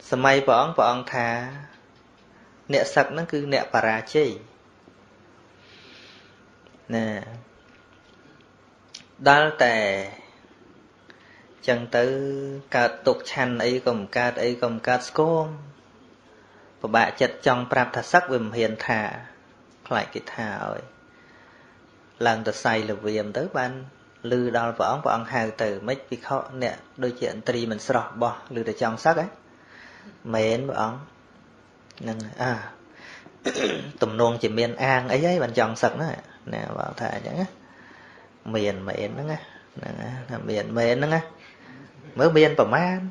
សម័យព្រះអង្គថាអ្នកសឹកហ្នឹងគឺអ្នកបរាជ័យណាដល់តែចឹងទៅកើតទុកឆាន់អីក៏មិនកើតអីក៏មិនកើតស្គមពិបាកចិត្តចង់ប្រាប់ថាសឹកវាមិនហ៊ានថាខ្លាចគេថាឲ្យឡើងទៅសៃលវៀមទៅបានលឺដល់ព្រះអង្គហៅទៅមិនភិក្ខុអ្នកដូចជាឥន្ទ្រីមិនស្រស់បោះឬតែចង់សឹកហ៎មែនព្រះអង្គនឹងទំនងជាមានអាងអីហើយបានចង់សឹកណាណាបើថាអញ្ចឹងណាមានមែនហ្នឹងណាហ្នឹងថាមានមែនហ្នឹងណាមើលមានប្រមាណ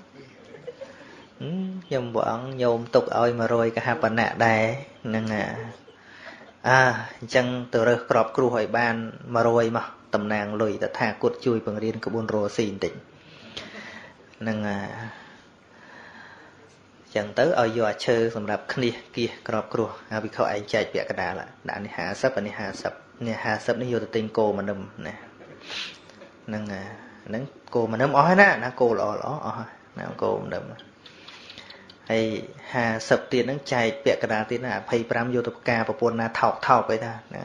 ខ្ញុំព្រះអង្គញោមទុកឲ្យ100កហបណៈដែរហ្នឹងអញ្ចឹងទៅរើសក្របគ្រោះឲ្យបាន100មកតំណាងលុយតថាគតជួយបង្រៀនក្បួនរស់ស៊ីបន្តិចហ្នឹងចឹងទៅឲ្យយកអាឈើសម្រាប់គ្នាគៀសក្របគ្រោះហើយវិខឯងចែកពាក់កណ្ដាលដាក់នេះ50អានេះ50នេះ50នេះយកទៅទិញគោម្នឹមណាហ្នឹងគោម្នឹមអស់ហើយណាគោល្អអស់ហើយណាគោម្នឹមហើយ50ទៀតហ្នឹងចែកពាក់កណ្ដាលទៀតណា25យកទៅផ្កាប្រពន្ធណាថោកអីថាណា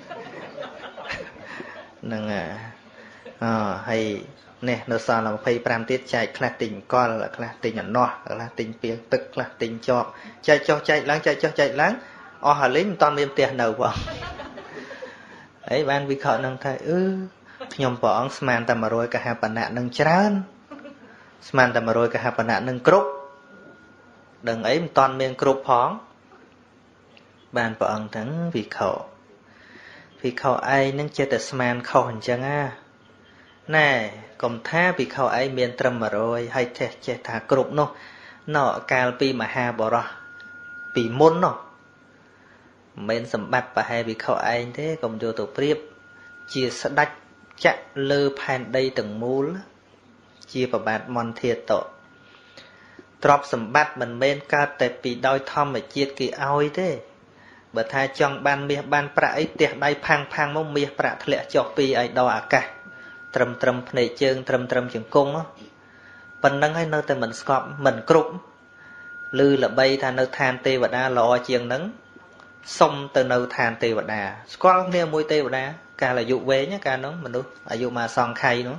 ហ្នឹងហើយនេះនៅសល់25ទៀតចែកខ្លះទិញកលខ្លះទិញអំណោះខ្លះទិញពីទឹកខ្លះទិញចប់ចែកចុះចែកឡើងចែកចុះចែកឡើងអស់ហើយលេងមិនតាន់មានផ្ទះនៅបងហើយបានវិខហ្នឹងថាខ្ញុំព្រះអង្គស្មានតែ100កហបណៈនឹងច្រើនស្មានតែ100កហបណៈនឹងគ្រប់ដឹងអីមិនតាន់មានគ្រប់ផងបានព្រះអង្គទាំងវិខឯងនឹងចេះតែស្មានខុសអញ្ចឹងណែកុំថាភិក្ខុឯងមានត្រឹម100ហើយចេះថាគ្រប់នោះណោកាលពីមហាបរោះពីមុននោះមិនមែនសម្បត្តិប្រហែលភិក្ខុឯងទេកុំយកទៅប្រៀបជាស្ដេចចាក់លើផែនដីទាំងមូលជាប្របាទមន្ធាតទ្រព្យសម្បត្តិមិនមែនកើតតែពីដោយធម្មជាតិគេឲ្យទេបើថាចង់បានមាសបានប្រាក់អីផ្ទះដៃផាំងមកមាសប្រាក់ធ្លាក់ចុះពីឯដល់អាកាសត្រឹមភ្នែកជើងត្រឹមជង្គង់ប៉ុណ្្នឹងហើយនៅតែមិនស្កប់មិនគ្រប់ឬល្បីថានៅឋានទេវតាល្អជាងនឹងសុំទៅនៅឋានទេវតាស្គាល់គ្នាមួយទេវតាកាលអាយុវែងកាលនោះមនុស្សអាយុមកសង្ខ័យនោះ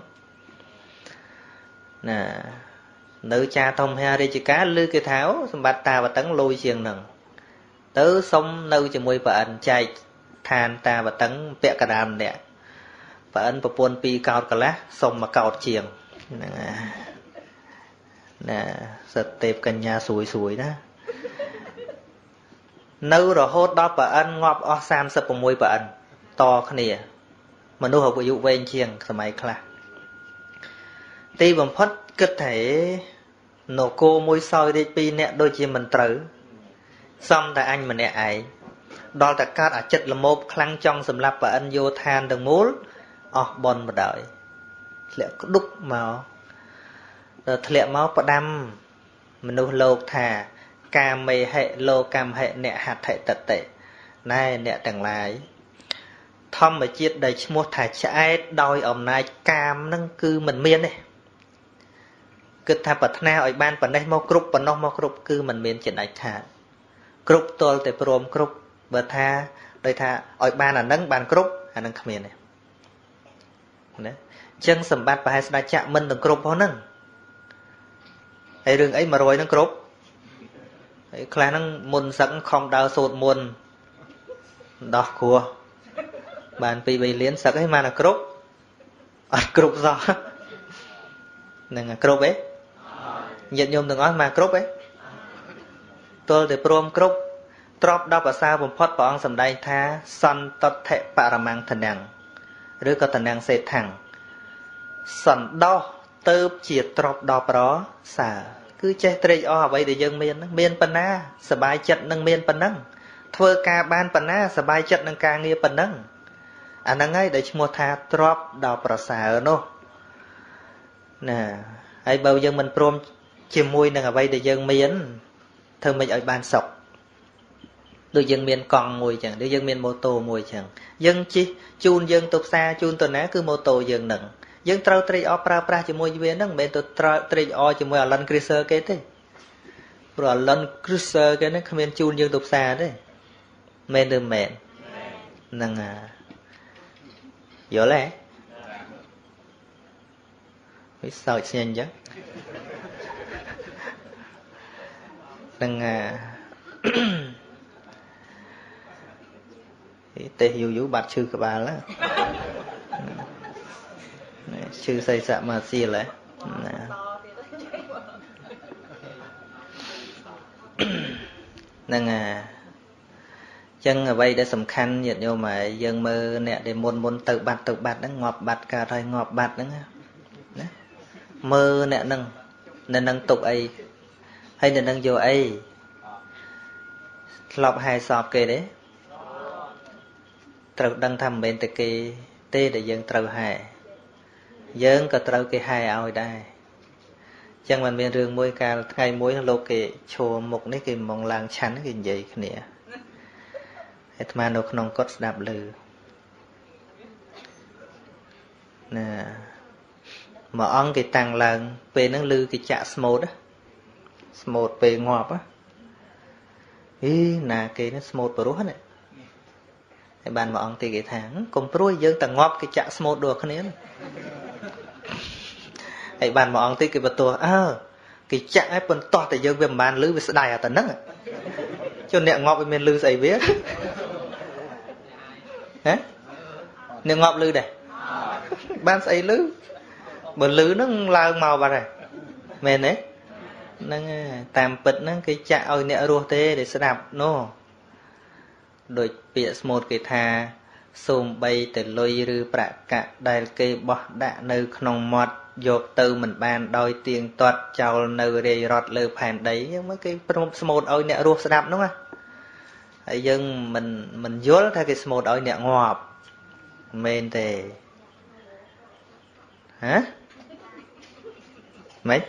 ណានៅចាធម្មហារាជការឬគេថាសម្បត្តិតាវតឹងលុយជាងនឹងទៅសុំនៅជាមួយប្រអិនចែកឋានតាវតឹងពាក់កណ្ដាលម្នាក់ប្រអិនប្រពន្ធ2កោតកន្លះសុំ1កោតជាងហ្នឹងណាសិតទេពកញ្ញាស្រួយណានៅរហូតដល់ប្រអិនងាប់អស់36ប្រអិនតគ្នាមនុស្សអាយុវែងជាងសម័យខ្លះទីបំផុតគិតថានគរមួយសោយរាជ2នាក់ដូចជាមិនត្រូវសំតែអញម្នាក់ឯងដល់តែកើតអាចិតល្មោបខ្លាំងចង់សម្លាប់ប្រអិនយោឋានទាំងមូលអស់បនបដ ாய் ធ្លាក់ក្ដុកមកដល់ធ្លាក់មកផ្ដាំមនុស្សលោកថាកាមេហិលោកម្មហិអ្នកហត្ថិតតិណែអ្នកទាំងឡាយធម្មជាតិដែលឈ្មោះថាឆ្អែតដោយអំណាចកាមនឹងគឺមិនមានទេគិតថាប្រាថ្នាឲ្យបានប៉ុណ្ណេះមកគ្រប់ប៉ុណ្ណោះមកគ្រប់គឺមិនមានចិនអាចថាគ្រប់ទល់តែព្រមគ្រប់បើថាដោយថាឲ្យបានអានឹងបានគ្រប់អានឹងគ្មានទេណាអញ្ចឹងសម្បត្តិប្រហែលស្ដេចចក្រមិនទាំងគ្រប់ផងហ្នឹងហើយរឿងអី100ហ្នឹងគ្រប់ហើយខ្លះហ្នឹងមុនសឹកខំដើរសូត្រមុនដោះគ្រោះបាន2 3លានសឹកហើយបានតែគ្រប់អត់គ្រប់សោះហ្នឹងគ្រប់ទេញាតិញោមទាំងអស់មកគ្រប់ទេទល់តែព្រមគ្រប់ទ្រប10ភាសាបំផុតព្រះអង្គសម្ដែងថាសន្តតិបរមង្គធនាំងឬក៏តនាំងសេដ្ឋังសន្តោសទៅជាទ្រប10ប្រសើរគឺចេះត្រេកអរអ្វីដែលយើងមានហ្នឹងមានប៉ុណ្ណាសบายចិត្តនឹងមានប៉ុណ្ណឹងធ្វើការបានប៉ុណ្ណាសบายចិត្តនឹងការងារប៉ុណ្ណឹងអាហ្នឹងហើយដែលឈ្មោះថាទ្រប10ប្រសើរនោះណាហើយបើយើងមិនព្រមជាមួយនឹងអ្វីដែលយើងមានធ្វើម៉េចឲ្យបានសុខដូចយើងមានកង់មួយចឹងដូចយើងមានម៉ូតូមួយចឹងយើងជិះជូនយើងទៅផ្សារជូនទៅណាគឺម៉ូតូយើងនឹងយើងត្រូវត្រេកអរប្រើប្រាស់ជាមួយវានឹងមិនមែនទៅត្រេកអរជាមួយ Alan Chrysler គេទេ rồi lần cruiser cái nó không nên chun dương tục xa đấy men được mền nâng dỗ lẽ biết sao nhanh chứ nâng tê hiểu dũ bạch chư cả bà lá chư xây xạ mà xì lại nâng chân ở đây đã sầm khăn nhiệt nhau mà dân mơ nè để môn tự bạt nó ngọt bạt cả rồi ngọt bạt đó mơ nè nên nâng tục ấy hay nên nâng vô ấy lọc hai sọp kê đấy trâu đăng thầm bên từ kê tê để dân trâu hai dân có trâu kê hai ao đây chẳng mình bên rừng môi ca ngày môi lô kê chùa một cái mong làng chắn cái gì nè mà nó không có đạp lư nè mà ông cái tăng lần về nó lư cái chạ smooth á smooth về ngọt á ý nà cái nó smooth vào hết này cái bàn mà ông thì cái tháng cùng tôi dương tầng ngọt cái chạ smooth được cái này cái bàn mà ông thì cái vật tua cái chạ ấy phần to thì dương về bàn lư về đài ở tận nấc cho nẹo ngọt bên lư dày viết hả nẹo ngọt lư đây ban xây lư bờ lư nó lao màu vào này mền đấy nó tạm bật nó cái chạ ơi nẹo ruột thế để sẽ đạp nó đôi bịa một cái thà xùm bay từ lôi rư bạ cả đài cây bọ đạ nơi không mọt dột từ mình bàn đôi tiền toát chào nơi rề rọt lơ phản đấy nhưng mà cái một ơi nẹo ruột sẽ đạp đúng không ấy dân mình dốt theo cái một ơi nẹo ngọt men thì hả mấy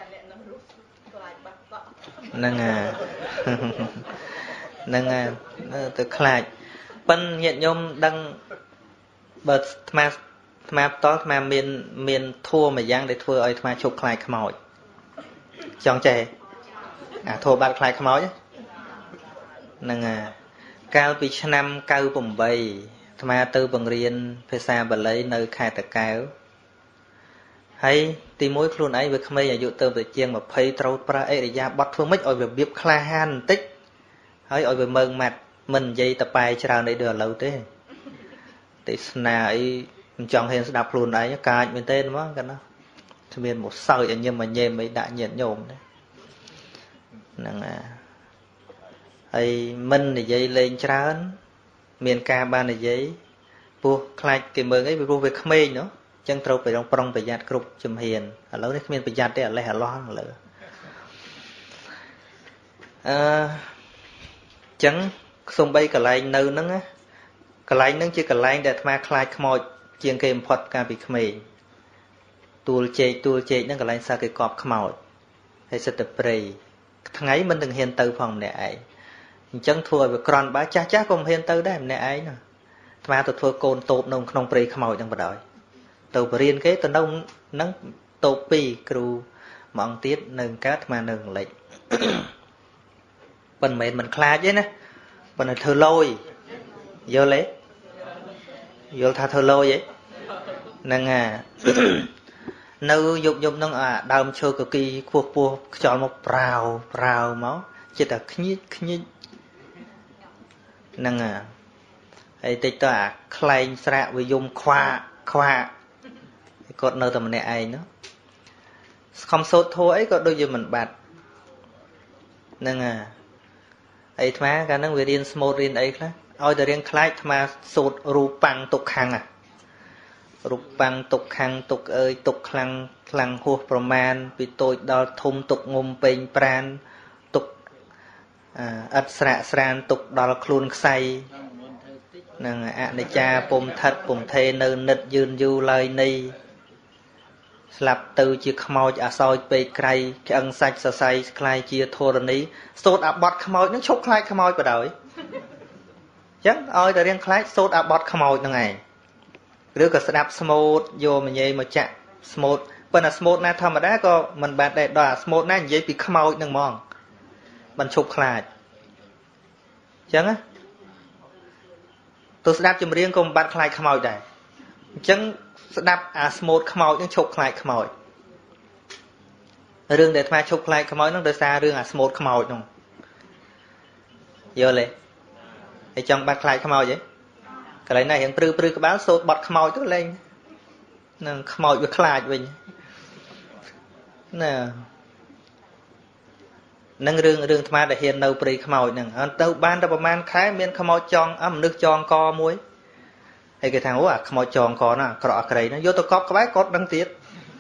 nâng từ khai bên hiện nhôm đang bật mà to mà miền thua mà giang để thua ơi mà chụp khai khmoi chọn chè thua bát khai khmoi chứ nâng cao bị năm cao bồng bầy mà từ bằng riêng phải xa và lấy nơi khai tạc cao hay tìm mối luôn ấy với khmei ở dụ tơ về chiên mà phây trâu pra ấy để ra bắt phương mít ở về biếp kha han tích hay ở về mơn mặt mình dây tập bài cho để đưa lâu thế thì nào ấy chọn hình đạp luôn ấy cả bên tên đó cái nó thì miền một sợi nhưng mà nhềm mấy đại nhiệt nhôm đấy nè ấy mình thì dây lên trán miền ca ban là giấy buộc khai cái mơn ấy buộc về khmei nữa chân trâu phải trong prong phải giặt cục chùm hiền ở lâu đấy miền phải giặt đấy ở lại hà loan lửa chẳng xung bay cả lại nâu nắng á cả lại nắng chứ cả lại để mà khai khmoi chiên kem phật ca bị khmei tua chê nó cả lại sao cái cọp khmoi hay sẽ tập prey thằng ấy mình đừng hiền từ phòng này ấy chẳng thua về còn bá cha cũng hiền từ đấy này ấy nè mà tôi thua côn tụt nông không prey khmoi trong bờ đồi tàu riêng cái tàu đông nắng tụt pi kêu mong tiết nâng cát mà nâng lệnh phần mình khai chứ nè phần là thơ lôi vô lấy vô tha thơ lôi vậy nâng nâu dục nâng đào chơi cực kỳ cua chọn một rào máu chỉ là khít nâng ấy tịch ta khai sạ với dùng khoa cột nơi tầm này ai nữa không sốt thôi ấy có đôi giờ mình bạt nâng ấy mà cái năng về riêng small riêng ấy khác ôi từ riêng khai mà sốt ru băng tục hàng ru băng tục hàng tục ơi tục khăng hùa proman vì tôi đo thum tục ngum pin pran tục ắt sran tục đo khuôn say nâng để cha pom thật pom thê nơi nứt dương du lời ni lập từ chia khmoi soi pe cày cái ân sạch sờ say cày chia thô rồi ní sốt bọt khmoi nó chốt cày khmoi vào đời chắc ơi từ riêng cày sốt bọt khmoi như này đứa có snap smooth vô mình nhây mà chạm smooth bên là smooth na thầm mà đã có mình bạn để đòi smooth na vậy bị khmoi nâng mòn bắn chụp khai chẳng á tôi sẽ đáp chùm riêng cùng bạn khai khmoi đây chẳng sẽ đáp smooth khmoi những chụp khai khmoi rương để thay chụp khai khmoi nó đưa xa rương smooth khmoi không vô lệ thì trong bạn khai khmoi vậy cái này này hiện prư cái báo số bật khmoi tức lên khmoi với khai mình nè nâng rương tham để hiện nâu prì khmoi nè tàu ban tàu man khái miền khmoi tròn nước tròn co muối hay cái thằng khmoi tròn co nè cọ cái nó vô tôi cọp cái bái cọt đăng tiết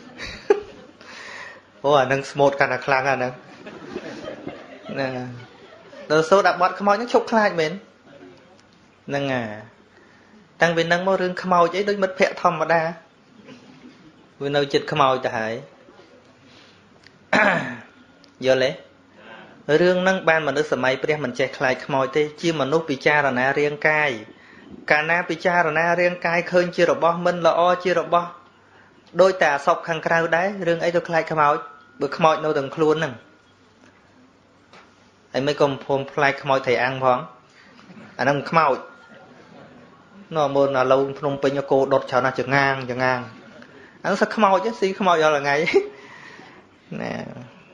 nâng một cả là khlang nè nè đồ số đặt bọt khmoi những chục khai mình nâng tăng vì nâng mô rương khmoi chứ đôi mất phẹ thom mà đa vì nâu chịch khmoi ta hãy vô lẽ rương nâng ban mà nước sầm mây bây mình chạy khai khmoi thế chi mà nút bị cha là na riêng cai cả na bị cha là na riêng cai khơi chia rồi bo mình là o chia rồi bo đôi tà sọc hàng cào đấy rương ấy tôi khai khmoi bữa khmoi nô từng khuôn nè anh mấy con phom khai khmoi thầy ăn phong anh đang khmoi nó môn là lâu phun pin cho cô đột cho nó chừng ngang anh sao khmoi chứ xí khmoi giờ là ngày nè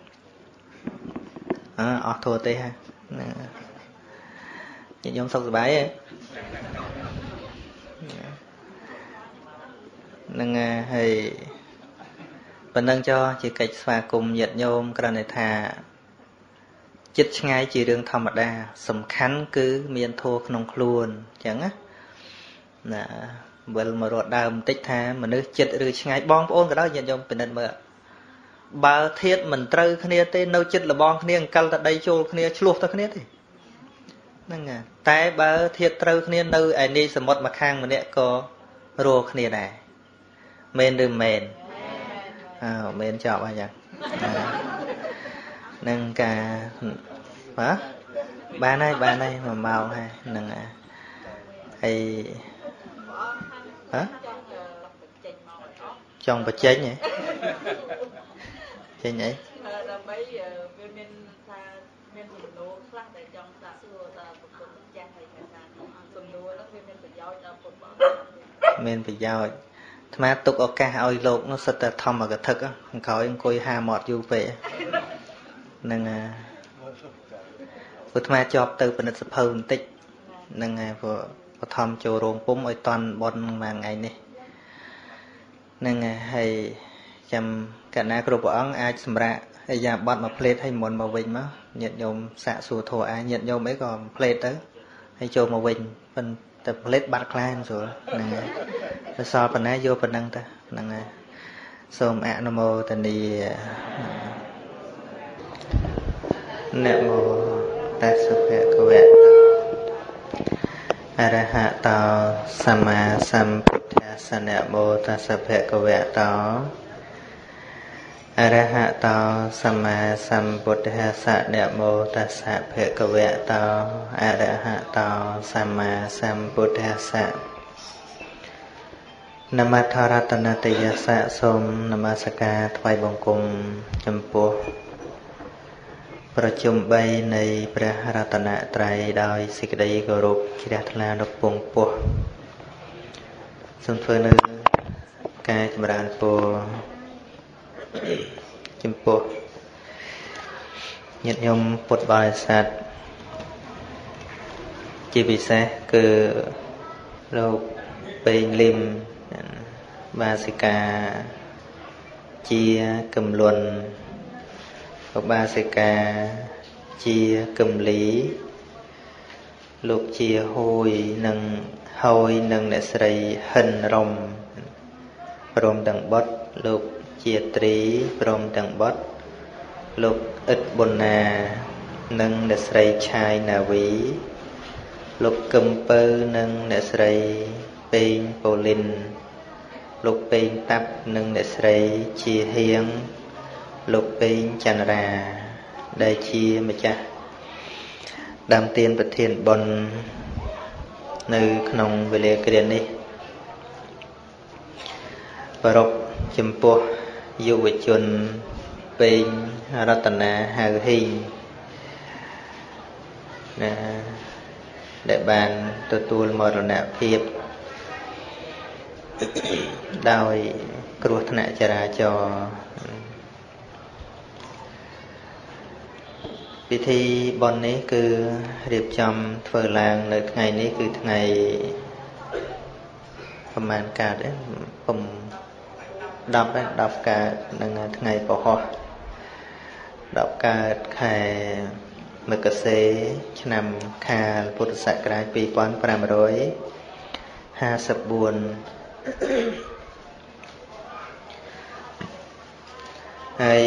thua tê ha nhìn giống sâu bái ấy nâng hay bình nâng cho chỉ cách pha cùng nhiệt nhôm cái này thà chích ngay chỉ đường thầm đa sầm khánh cứ miền thô nông luôn chẳng á nè vừa mà rọt đào tích tha mà nước chích rồi ngay bong ôn cái đó nhiệt nhôm bình nâng mơ bà thiết mình trâu khné tên nâu chích là bong khné căng tại đây chôn khné chuột ta khné thì nâng tại bà thiết trâu khné nâu ai đi sầm một mặt khang mà nè có rùa khné này men đưa men men chọn bao giờ nâng cả hả ba này mà màu hay nâng hay hả trong bạch chén nhỉ chén nhỉ men phải giao mà tục ở ca oi lột nó sẽ thầm mà cái thực á khỏi anh coi hà mọt du về nâng vừa mà chọp từ bên sập hơn tích nâng vừa thầm cho rồng pum ở toàn bọn mà ngày này nâng hay chăm cả na kêu bọn ai sầm ra hay giờ bọn mà plate hay mòn màu vinh mà nhiệt nhôm xạ xù thổ ai nhiệt nhôm mấy còn plate tới hay cho màu vinh phần tập plate bát clan rồi nâng so phần này vô phần năng ta nâng sôm namo tani namo tassa bhagavata arahato samma sambuddhassa namo tassa bhagavata arahato samma sambuddhassa namo tassa bhagavata arahato samma sambuddhassa Namatharattana Tiyasa Som Namasaka Thvai Bongkum Champuh Prachum bayនៃព្រះរតនត្រ័យដោយសេចក្តីគោរពជ្រះថ្លាដល់ពងពោះសូមធ្វើនៅការចម្រើនពរចំពោះញាតិញោមពុទ្ធបរិស័ទជាពិសេសគឺលោកពេញលឹមបាសិកាជាកំលុនបាសិកាជាកំលីលោកជាហួយនិងអ្នកស្រីហិនរំព្រមទាំងបុត្រលោកជាត្រីព្រមទាំងបុត្រលោកអ៊ិតប៊ុនណានិងអ្នកស្រីឆាយណាវីលោកកឹមពៅនិងអ្នកស្រីពេងប៉ូលីនលោកពេងតាប់និងអ្នកស្រីជាហៀងលោកពេងចន្ទរាដែលជាម្ចាស់ដើមទានប្រធានបុណ្យនៅក្នុងវេលាគ្រានេះប្រពចំពោះយុវជនពេងរតនាហៅហ៊ីង để bànទទួលមរណភាពដោយគ្រោះថ្នាក់ចរាចរណ៍ពិធីបុណ្យនេះគឺរៀបចំធ្វើឡើងនៅថ្ងៃនេះគឺថ្ងៃប្រហែលកើត10កើតនឹងថ្ងៃពហុ10កើតខែមករាឆ្នាំខាលពុទ្ធសករាជ2554ហើយ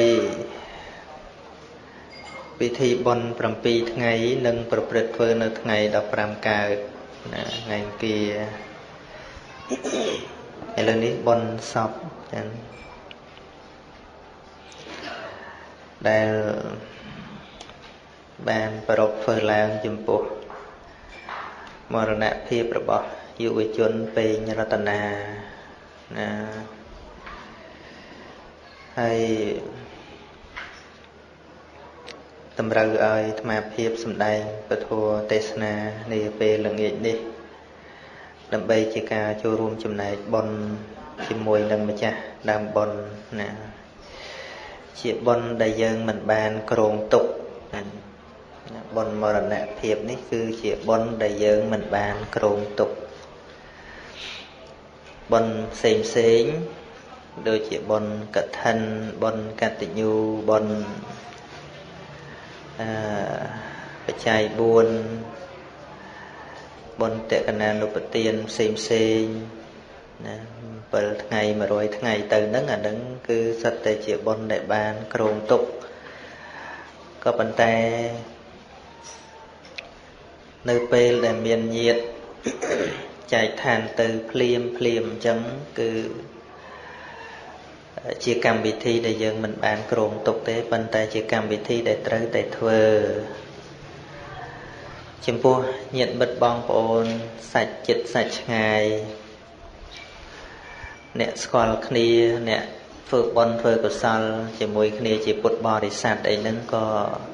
ពិធីបុណ្យ7ថ្ងៃនឹងប្រព្រឹត្តធ្វើនៅថ្ងៃ15កើតថ្ងៃអង្គារឥឡូវនេះបុណ្យសពចឹងដែលបានប្រពធ្វើឡើងចំពោះមរណភាពរបស់យុវជនពេញរតនាហើយតម្រូវឲ្យអាត្មាភាពសម្ដែងពធទេសនានាពេលល្ងាចនេះដើម្បីជាការចូលរួមចំណែកបុណ្យជាមួយនឹងម្ចាស់ដើមបុណ្យជាបុណ្យដែលយើងមិនបានគ្រោងទុកបុណ្យមរណភាពនេះគឺជាបុណ្យដែលយើងមិនបានគ្រោងទុកបុណ្យផ្សេងដូចជាបុណ្យកឋិនបុណ្យកតញ្ញូបុណ្យបច្ច័យ4បុណ្យតក្កណានុប្បទានផ្សេងណា7ថ្ងៃ100ថ្ងៃទៅហ្នឹងអាហ្នឹងគឺសិតតែជាបុណ្យដែលបានគ្រោងទុកក៏ប៉ុន្តែនៅពេលដែលមានញាតិចែកឋានទៅភ្លាមអញ្ចឹងគឺជាកម្មវិធីដែលយើងមិនបានគ្រោងទុកទេប៉ុន្តែជាកម្មវិធីដែលត្រូវតែធ្វើចំពោះញាតិមិត្តបងប្អូនសាច់ជិតសាច់ឆ្ងាយអ្នកស្គាល់គ្នាអ្នកធ្វើបុណ្យធ្វើកុសលជាមួយគ្នាជាពុទ្ធបរិស័ទអីហ្នឹងក៏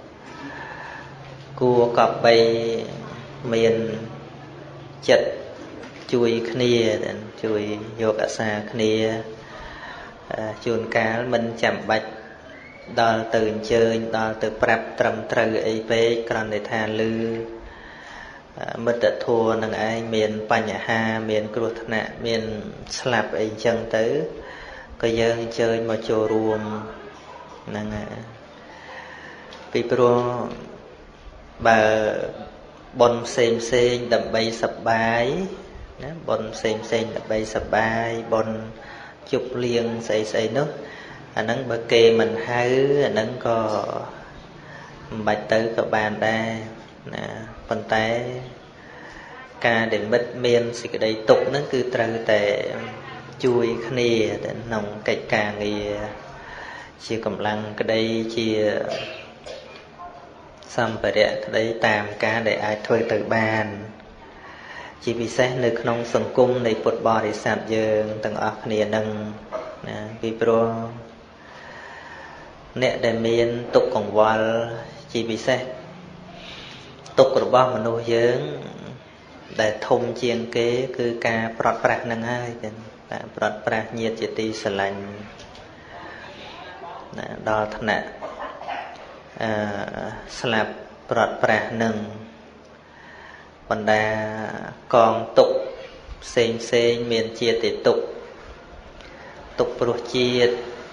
គួរកប់បីមានចិត្តជួយគ្នាជួយយកអាសាគ្នាជួនកាលមិនចាំបាច់ដល់ទៅអញ្ជើញដល់ទៅប្រាប់ត្រឹមត្រូវអីពេកគ្រាន់តែថាឮមិត្តធម៌នឹងឯងមានបញ្ហាមានគ្រោះថ្នាក់មានស្លាប់អីចឹងទៅក៏យើងអញ្ជើញមកចូលរួមហ្នឹងពីព្រោះបើបុណ្យផ្សេងដើម្បីសប្បាយណាបុណ្យផ្សេងដើម្បីសប្បាយបុណ្យជប់លៀងស្អីនោះអាហ្នឹងបើគេមិនហៅអាហ្នឹងក៏មិនបាច់ទៅក៏បានដែរណាប៉ុន្តែការដែលមិត្តមានសេចក្តីទុក្ខហ្នឹងគឺត្រូវតែជួយគ្នាទៅក្នុងកិច្ចការងារជាកម្លាំងក្តីជាសម្ភារៈក្តីតាមការដែលអាចធ្វើទៅបានជាពិសេសនៅក្នុងសង្គមនៃពុទ្ធបរិស័ទយើងទាំងអស់គ្នានឹងណាពីព្រោះអ្នកដែលមានទុក្ខកង្វល់ជាពិសេសទុក្ខរបស់មនុស្សយើងដែលធំជាងគេគឺការប្រត់ប្រាស់នឹងហើយតែប្រត់ប្រាស់ញាតិជាទីស្រឡាញ់ណាដល់ថ្នាក់ស្លាប់ប្រត់ប្រាស់នឹងបណ្ដាកងទុក្ខផ្សេងមានជាតិទុក្ខព្រោះជាតិ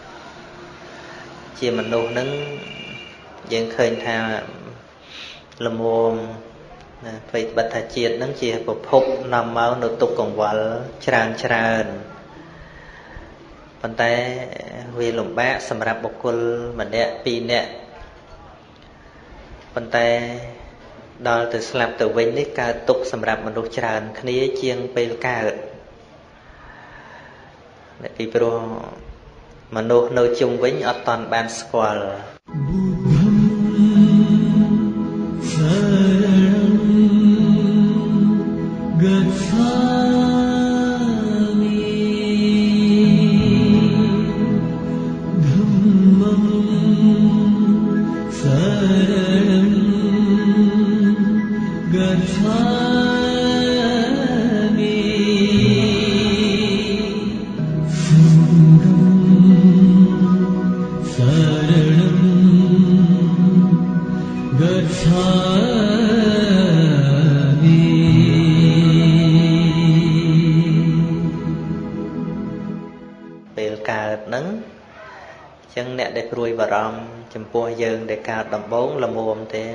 ជាមនុស្សនឹងយើងឃើញថាល្មមអ្វីបិទថាជាតិនឹងជាប្រភពនាំមកនៅទុក្ខកង្វល់ច្រើនប៉ុន្តែវាលំបាកសម្រាប់បុគ្គលម្នាក់2នាក់ប៉ុន្តែដល់ទៅស្លាប់ទៅវិញនេះកើតទុក្ខសម្រាប់មនុស្សច្រើនគ្នាជាងពេលកើតពីព្រោះមនុស្សនៅជុំវិញអត់តាន់បានស្គាល់ शरणं गच्छामि ពេលកើតហ្នឹងចឹងអ្នកដែលព្រួយបារម្ភចំពោះយើងដែលកើតដំបូងល្មមទេ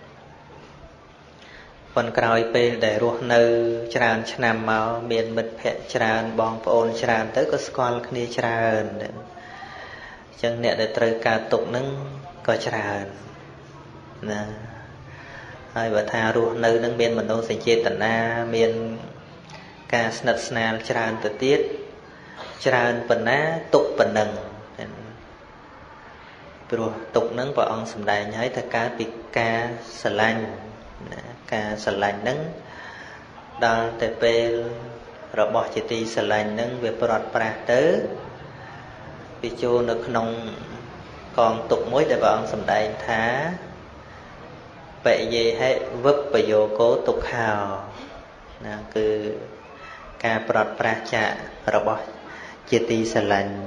ប៉ុន្តែក្រោយពេលដែលរស់នៅច្រើនឆ្នាំមកមានមិត្តភ័ក្តិច្រើនបងប្អូនច្រើនទៅក៏ស្គាល់គ្នាច្រើនអញ្ចឹងអ្នកដែលត្រូវកើតទុក្ខហ្នឹងក៏ច្រើនណាហើយបើថារស់នៅហ្នឹងមានមនោសញ្ចេតនាមានការស្និទ្ធស្នាលច្រើនទៅទៀតច្រើនប៉ុណ្ណាទុក្ខប៉ុណ្ណឹងព្រោះទុក្ខហ្នឹងព្រះអង្គសម្ដែងឲ្យថាកើតពីការស្រឡាញ់ការស្រឡាញ់ហ្នឹងដល់តែពេលរបស់ជាទីស្រឡាញ់ហ្នឹងវាប្រត់ប្រាស់ទៅវាចូលនៅក្នុងកងទុក្ខមួយដែលព្រះអង្គសម្ដែងថាបយេហិវិបយោគោទុក្ខោណាគឺការប្រត់ប្រាស់ចាករបស់ជាទីស្រឡាញ់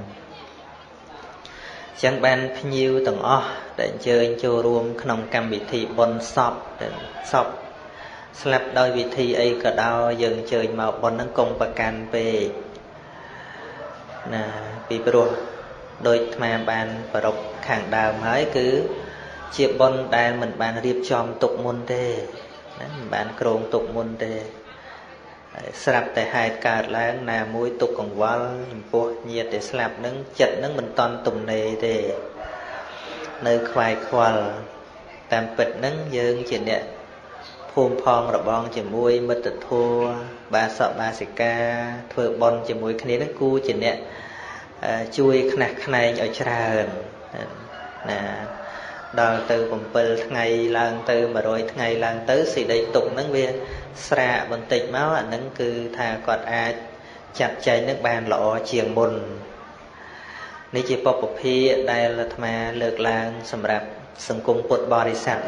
ចឹងបានភ្ញៀវទាំងអស់ដែលអញ្ជើញចូលរួមក្នុងកម្មវិធីបុណ្យសពស្លាប់ដោយវិធីអីក៏ដោយយើងអញ្ជើញមកបុណ្យហ្នឹងកុំប្រកាន់ពេកណាពីព្រោះដោយអាត្មាបានប្រពខាងដើមហើយគឺជាបុណ្យដែលមិនបានរៀបចំទុកមុនទេណាមិនបានក្រងទុកមុនទេស្រាប់តែហេតុកើតឡើងណាមួយទុកកង្វល់ចំពោះញាតិដែលស្លាប់នឹងចិត្តនឹងមិនតន់ទំនេរទេនៅខ្វាយខ្វល់តាមពិតនឹងយើងជាអ្នកភូមិផងរបងជាមួយមិត្តធម៌បាសកបាសិកាធ្វើបុណ្យជាមួយគ្នានឹងគូជាអ្នកជួយខ្នះខ្នែងឲ្យច្រើនណាដល់ទៅ7ថ្ងៃឡើងទៅ100ថ្ងៃឡើងទៅសេចក្តីទុកហ្នឹងវាស្រាកបន្តិចមកអាហ្នឹងគឺថាគាត់អាចចាត់ចែងនឹងបានល្អជាងមុននេះជាពុព្វភាដែលអាត្មាលើកឡើងសម្រាប់សង្គមពុទ្ធបរិស័ទ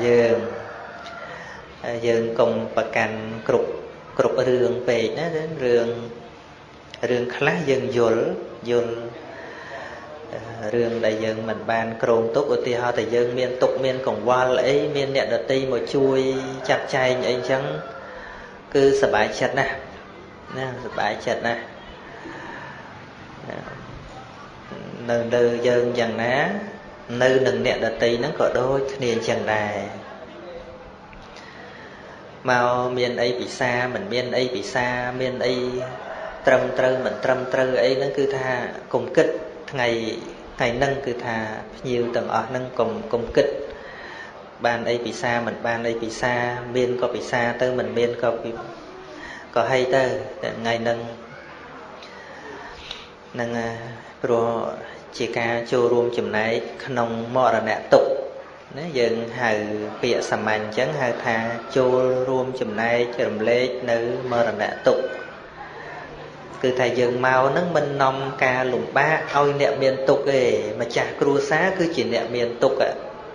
យើងកុំប្រកាន់គ្រប់រឿងពេកណារឿងខ្លះយើងយល់រឿងដែលយើងមិនបានក្រងទុកឧទាហរណ៍តែយើងមានទុកមានកង្វល់អីមានអ្នកដទៃមកជួយចាត់ចែងអីចឹងគឺសប្បាយចិត្តណាស់ណាសប្បាយចិត្តណាស់នៅលើយើងយ៉ាងណានៅនឹងអ្នកដទៃហ្នឹងក៏ដូចគ្នាអញ្ចឹងដែរមកមានអីពិសាមិនមានអីពិសាមានអីត្រឹមត្រូវមិនត្រឹមត្រូវអីហ្នឹងគឺថាកុំគិតថ្ងៃហ្នឹងគឺថាភ្ញៀវទាំងអស់ហ្នឹងកុំគិតបានអីពិសាមិនបានអីពិសាមានក៏ពិសាទៅមិនមានក៏ហីទៅថ្ងៃហ្នឹងនឹងព្រោះជាការចូលរួមចំណែកក្នុងមរណទុក្ខណាយើងហៅពាក្យសាមញ្ញអញ្ចឹងហៅថាចូលរួមចំណែករំលែកនៅមរណទុក្ខគឺថាយើងមកហ្នឹងមិននាំការលំបាកឲ្យអ្នកមានទុក្ខទេម្ចាស់គ្រួសារគឺជាអ្នកមានទុក្ខ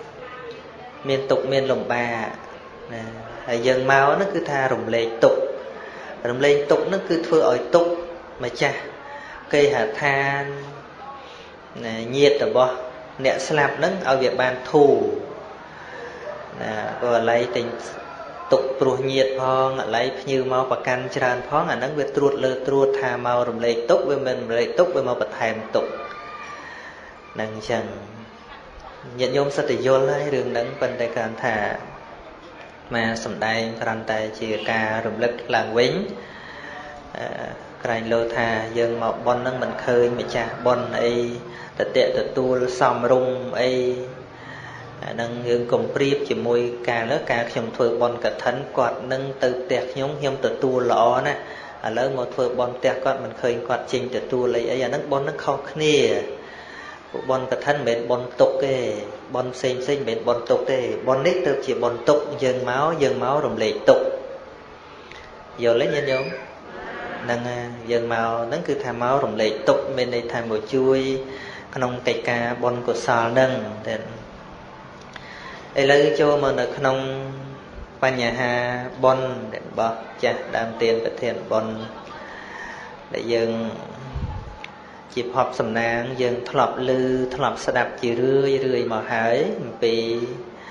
មានលំបាកណាហើយយើងមកហ្នឹងគឺថារំលែកទុក្ខហ្នឹងគឺធ្វើឲ្យទុក្ខម្ចាស់គេហដ្ឋានញាតិរបស់អ្នកស្លាប់ហ្នឹងឲ្យវាបានធូរណាក៏ឥឡូវទិញទុកព្រោះញាតិផងឥឡូវភ្ញៀវមកប្រកាន់ច្រើនផងអាហ្នឹងវាត្រួតលើត្រួតថាមករំលែកទុកវាមិនរំលែកទុកវាមកបន្ថែមទុកហ្នឹងអញ្ចឹងញាតិញោមសិតតែយល់ហើយរឿងហ្នឹងប៉ុន្តែគាត់ថាមកសំដែងគ្រាន់តែជាការរំលឹកឡើងវិញក្រែងលោថាយើងមកប៉ុនហ្នឹងមិនឃើញម្ចាស់ប៉ុនអីទទួលសំរុំអីអានឹងយើងកុំប្រៀបជាមួយការខ្ញុំធ្វើបន់កឋិនគាត់នឹងទៅផ្ទះខ្ញុំទទួលល្អណាស់ឥឡូវមកធ្វើបន់ផ្ទះគាត់មិនឃើញគាត់ចេញទទួលអីអានឹងបន់នឹងខុសគ្នាពួកបន់កឋិនមិនមែនបន់ទុកទេបន់ផ្សេងមិនមែនបន់ទុកទេបន់នេះទៅជាបន់ទុកយើងមករំលែកទុកយល់ទេញាតិញោមនឹងយើងមកហ្នឹងគឺថាមករំលែកទុកមានន័យថាមកជួយក្នុងកិច្ចការបន់កុសលហ្នឹងតែឥឡូវចូលមកនៅក្នុងបញ្ហាបុណ្យរបស់ចាស់ដើមទានប្រធានបុណ្យដែលយើង chỉ họp sầm nang dương thọp lư thọp sạch chỉ rưỡi mà hái vì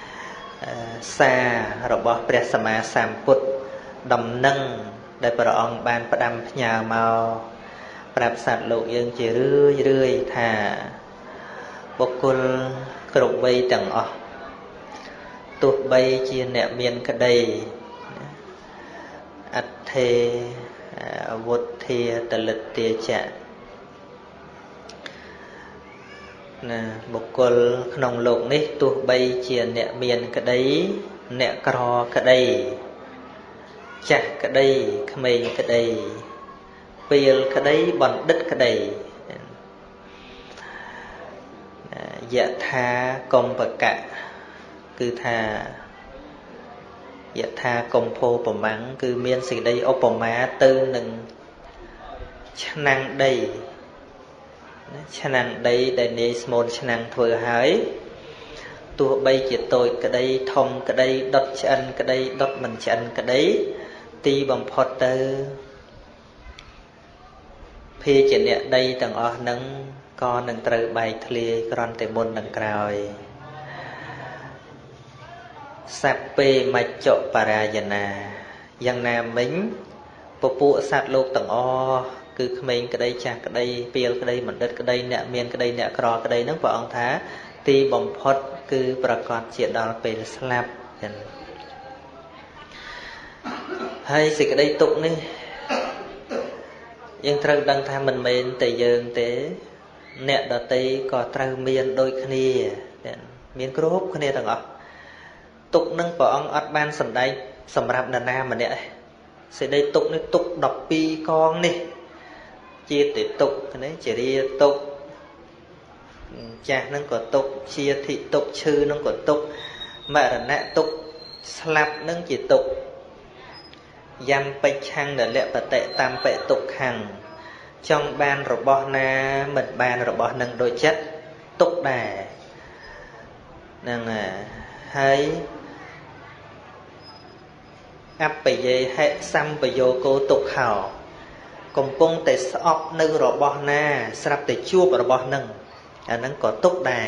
xa rồi bỏ bè sama sam put đầm nâng đại bờ ông ban đam nhà màu bạp sạt lộ dương chỉ rưỡi thà bốc côn cột bay chẳng ọ tụt bay chia nẹt miên cái đầy ắt thề vụt thề tật lực tia chạ nè một con nòng lục nít tụt bay chia nẹt miên cái đấy nẹt cò cái đây chặt cái đây khmei cái đây piel cái đấy bẩn đất cái đây dạ tha công bậc cả cứ tha dạ tha công phô bẩm mắng cứ miên sĩ đây ô bẩm má tư nừng năng đây năng đây để nê small năng thừa hái tua bay chỉ tôi cái đây thông cái đây đốt chân cái đây đốt mình chân cái đấy ti bằng Potter phía trên nè đây tầng o nâng con nâng trời bài thề con tề môn nâng còi sape mạch chọ parayana yang nam mính bộ bộ sát lục tầng o cứ mình cái đây chặt cái đây piel cái đây mình đất cái đây nè miên cái đây nè cò cái đây nó vợ ông thá ti bằng Pot cứ bà con chuyện đó về slap hay gì cái đây tục đi nhưng trâu đăng tham mình mền tề dương tế nè đợt tây có trâu miên đôi khnia miên cướp khnia thằng ngọc tục nâng của ông ắt ban sầm đây sầm rạp nà nam mà nè sẽ đây tục này tục đọc pi con đi chia để tục cái đấy chỉ đi tục cha nâng của tục chia thị tục chư nâng của tục mà là nè tục slap nâng chỉ tục dăm bạch hăng để lệ và tệ tam bệ tục hằng trong ban rồi bỏ na mình ban rồi bỏ nâng đôi chất tục đà nâng hay áp bây giờ hệ xăm bây giờ cô tục hào cùng cung để sọp nâng rồi bỏ na sắp để chua rồi bỏ nâng nâng có tục đà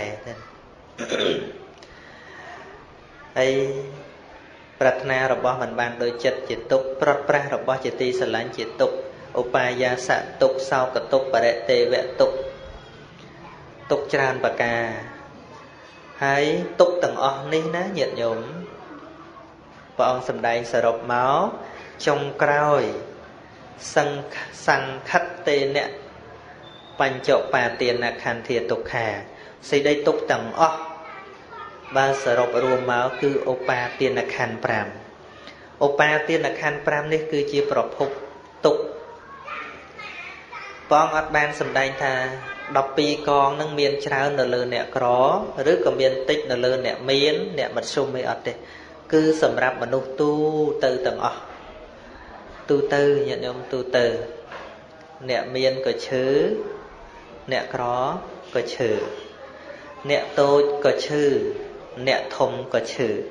hay Pratna rồi bỏ mình ban đôi chất chỉ tục Pratna rồi bỏ chỉ ti sẵn chỉ tục Upaya sạ tục sau cả tục và đệ tê vẹn tục tục tràn và ca hay tục tầng ọ ní ná nhiệt nhổm và ông xâm đáy sở rộp máu trong cõi săn khách tê nẹ bánh chậu bà tiền nạc hàn thiệt tục hà xây đây tục tầng ọ ba sở rộp rùa máu cứ Opa tiền nạc hàn pram Opa tiền nạc hàn pram ní cứ chia bọc hục tục con ắt ban sầm đai tha đọc pi con nâng miên trao nở lơ nẹt có rứa còn miên tích nở lơ nẹt miên nẹt mật sum mấy ắt đấy cứ sầm rạp mà nô tu từ tầng ọ tu từ nhận nhôm tu từ nẹt miên có chữ nẹt có chữ nẹt tôi có chữ nẹt thông có chữ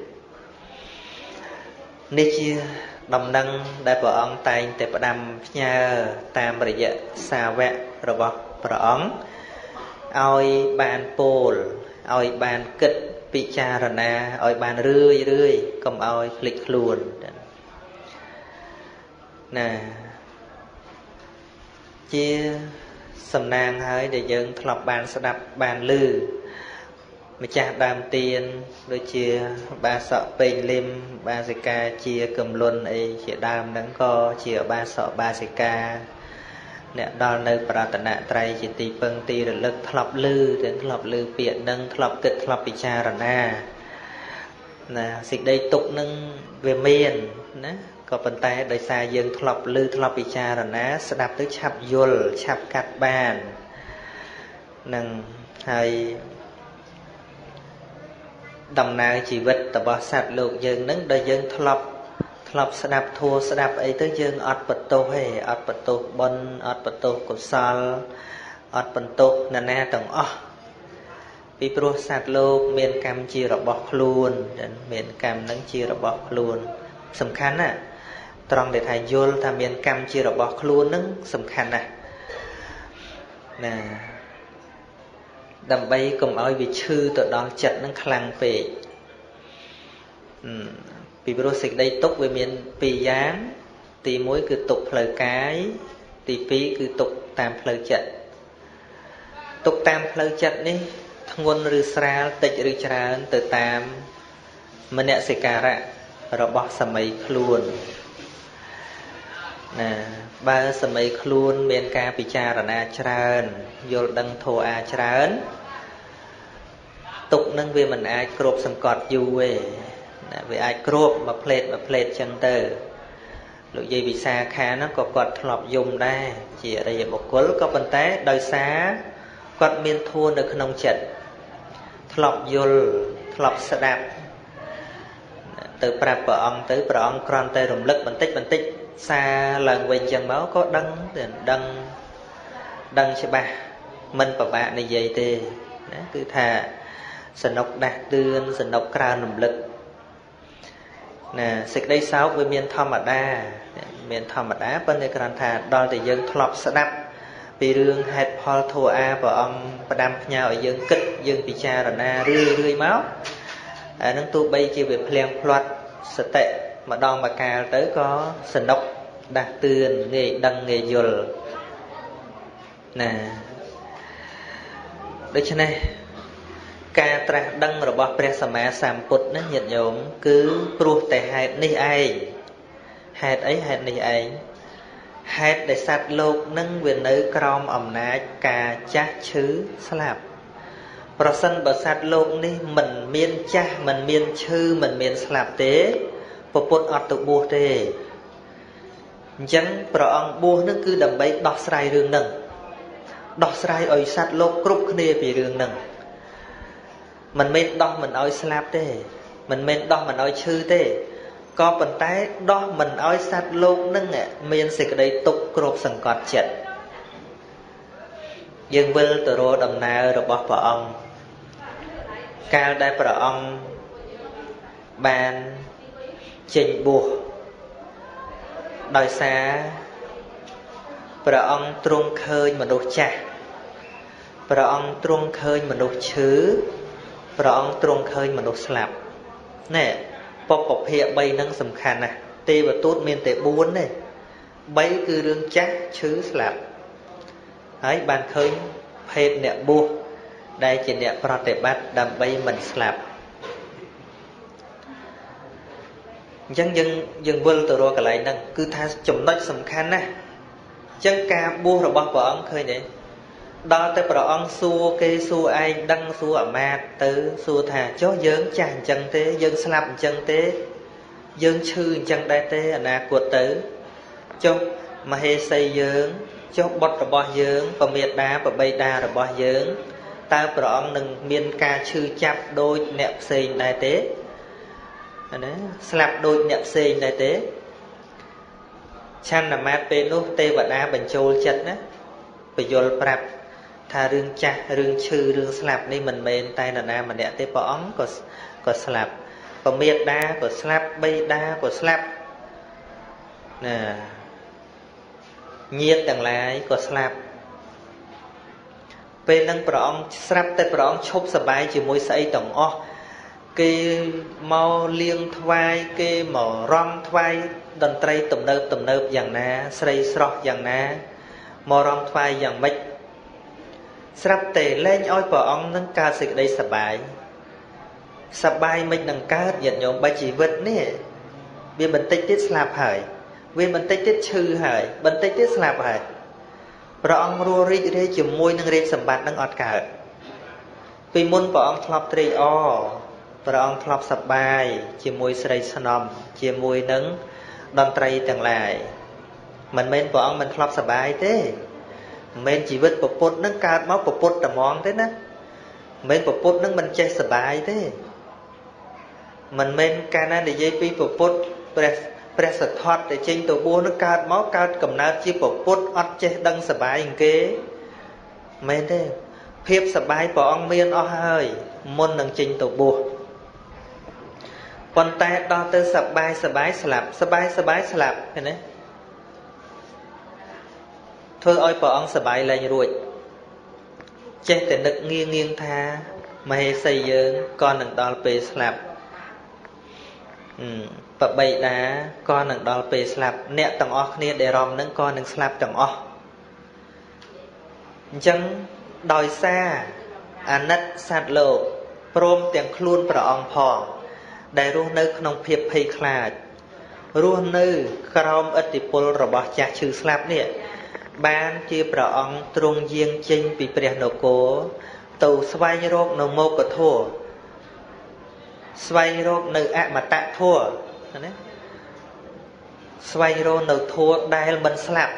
nê chia đầm nâng đại bảo ông tay để bảo đam nhà tam bệ dạ xa vẹ rồi bảo ông oi bàn pol oi bàn kịch picharana oi bàn rưỡi cầm oi lịch luôn nè chia sầm nang hơi để dân thọp bàn sẽ đập bàn lư mà cha đam tiền đôi chia ba sọ pin lim ba zika chia cầm luân ấy chia đam đắng co chia ba sọ ba zika nè đo nơi pratana trai chỉ tì phân tì rồi lực thọp lư biển nâng thọp kịch thọp picha rana nè dịch đây tục nâng về miền nè có bàn tay đời xa dân thọp lư thọp picha rana sẽ đạp tới chạp yul chạp cắt bàn nâng hay đầm nào chỉ vật tập bỏ sạt lục dân nâng đời dân thọp sẽ đạp thua sẽ đạp ấy tới dân ọt bật tô hề ọt bật tô bân ọt bật tô cổ sal ọt bật tô nà na tầng ọ vì pro sạt lục miền cam chia rồi bọc luôn miền cam nâng chia rồi bọc luôn sầm khăn à trong để thầy vô tham miền cam chia rồi bọc luôn nâng sầm khăn à nè đầm bay cùng oi vì chư tụi đó chật nó khăng về vì bữa xịt đây tốt về miền pì gián thì mỗi cứ tục lời cái thì phí cứ tục tam lời chật tục tam lời chật ní ngôn rư sra tịch rư tràn từ tam mình nè sẽ cả ra rồi bỏ sầm mấy luôn nè ba sầm mấy luôn miền ca bị cha là na tràn vô đăng thô a tràn tục nâng về mình ai cột sầm cọt du về về ai cột mà plate chân tơ lụi dây bị xa khá nó có cọt lọp dùng đây chỉ ở đây một cối có bàn té đời xá cọt miên thua được nông chật lọp vô lọp sạ đạp từ prap bờ ông tới bờ ông con tay rùng lựcបន្តិចxa lần về chân máu có đăng cho bà mình và bạn này vậy thì cứ thà sần nọc đạt tương sần nọc cào rùng lực nè xịt đây sáu với miền thầm đá bên đây còn thà đo thì dân lọp sạ đạp vì rương hạt Paul thua a và ông đam nhau ở dân kích dân picha rồi na rưỡi máu nâng tu bay chỉ về plan plot sẽ tệ mà đòn mà cà tới có sần độc đạt tường nghề đăng nghề dồi nè đấy cho này ca tra đăng rồi bỏ pre sama samput nó nhiệt nhộm cứ pru tại hạt ni ai hạt ni ai hạt để sát lục nâng về nơi crom ẩm ná cà chát chứ slapประសិនបើសត្វលោកនេះមិនមានចាស់មិនមានឈឺមិនមានស្លាប់ទេពពុទ្ធអត់ទៅបួសទេអញ្ចឹងព្រះអង្គបួសនឹងគឺដើម្បីដោះស្រាយរឿងហ្នឹងដោះស្រាយឲ្យសត្វលោកគ្រប់គ្នាពីរឿងហ្នឹងមិនមែនដោះមិនឲ្យស្លាប់ទេមិនមែនដោះមិនឲ្យឈឺទេក៏ប៉ុន្តែដោះមិនឲ្យសត្វលោកហ្នឹងមានសេចក្តីទុក្ខគ្រប់សង្កត់ចិត្តយើងវិលទៅរកដំណើររបស់ព្រះអង្គកាលដែលព្រះអង្គបានចេញបួសដោយសារព្រះអង្គទ្រង់ឃើញមនុស្សចាស់ព្រះអង្គទ្រង់ឃើញមនុស្សឈឺព្រះអង្គទ្រង់ឃើញមនុស្សស្លាប់ណែពពភាគ3ហ្នឹងសំខាន់ណាស់ទេវទូតមានតែ4ទេ3គឺរឿងចាស់ឈឺស្លាប់ហើយបានឃើញភេទអ្នកបួសដែលជាអ្នកប្រតិបត្តិដើម្បីមិនស្លាប់អញ្ចឹងយើងវិលទៅរកកន្លែងហ្នឹងគឺថាចំណុចសំខាន់ណាស់អញ្ចឹងការបួសរបស់ព្រះអង្គឃើញទេដល់តែព្រះអង្គសួរគេសួរឯងដឹងសួរអាមាត្យទៅសួរថាចុះយើងចាស់អញ្ចឹងទេយើងស្លាប់អញ្ចឹងទេយើងឈឺអញ្ចឹងដែរទេអនាគតទៅចុះមហេសីយើងចុះបុត្ររបស់យើងពមេដាបបៃតារបស់យើងតើព្រះអង្គនឹងមានការឈឺចាប់ដូចអ្នកផ្សេងដែរទេណាស្លាប់ដូចអ្នកផ្សេងដែរទេឆន្ទមាត្រពេលនោះទេវតាបញ្ចូលចិត្តណាបញ្យល់ប្រាប់ថារឿងចាស់រឿងឈឺរឿងស្លាប់នេះមិនមែនតែនរណាម្នាក់ទេព្រះអង្គក៏ស្លាប់ពមេដាក៏ស្លាប់បៃតាក៏ស្លាប់ណាញាតិទាំងឡាយក៏ស្លាប់ពេលនឹងព្រះអង្គស្រាប់តែព្រះអង្គឈប់សប្បាយជាមួយស្អីទាំងអស់គេមកលៀងថ្វាយគេមករំថ្វាយតន្ត្រីទំនើបយ៉ាងណាស្រីស្រស់យ៉ាងណាមករំថ្វាយយ៉ាងម៉េចស្រាប់តែលែងឲ្យព្រះអង្គនឹងកើតសេចក្តីសប្បាយមិននឹងកើតញាតិញោមបើជីវិតនេះវាបន្តិចទៀតស្លាប់ហើយវាបន្តិចទៀតឈឺហើយបន្តិចទៀតស្លាប់ហើយព្រះអង្គរស់រីករាយជាមួយនឹងរាជសម្បត្តិនឹងអត់កើតពីមុនព្រះអង្គធ្លាប់ត្រេកអរព្រះអង្គធ្លាប់សប្បាយជាមួយស្រីស្នំជាមួយនឹងតន្ត្រីទាំងឡាយមិនមែនព្រះអង្គមិនធ្លាប់សប្បាយទេមិនមែនជីវិតពុទ្ធនឹងកើតមកពុទ្ធតែហ្មងទេណាមិនមែនពុទ្ធនឹងមិនចេះសប្បាយទេមិនមែនកាលណានិយាយពីពុទ្ធព្រះសទ្ធត្ថតែចេញទៅបួសនឹងកើតមកកើតកំណើតជាពុទ្ធអត់ចេះដឹងសប្បាយអង្គគេមែនទេភាពសប្បាយព្រះអង្គមានអស់ហើយមុននឹងចេញទៅបួសប៉ុន្តែដល់ទៅសប្បាយស្លាប់សប្បាយស្លាប់ឃើញទេធ្វើឲ្យព្រះអង្គសប្បាយលែងរួចចេះតែនឹកងាងថាមហេសីយើងក៏នឹងដល់ពេលស្លាប់បបៃតាក៏នឹងដល់ពេលស្លាប់អ្នកទាំងអស់គ្នាដែលរំនឹងក៏នឹងស្លាប់ទាំងអស់អញ្ចឹងដោយសារអាណិតសត្វលោកព្រមទាំងខ្លួនព្រះអង្គផងដែលរស់នៅក្នុងភាពភ័យខ្លាចរស់នៅក្រោមឥទ្ធិពលរបស់ចាស់ឈឺស្លាប់នេះបានជាព្រះអង្គទ្រង់យាងចេញពីព្រះនគរទៅស្វែងរកនៅមោគធម៌ស្វែងរកនៅអមតៈធម៌ណាស្វែងរកនៅធម៌ដែលមិនស្លាប់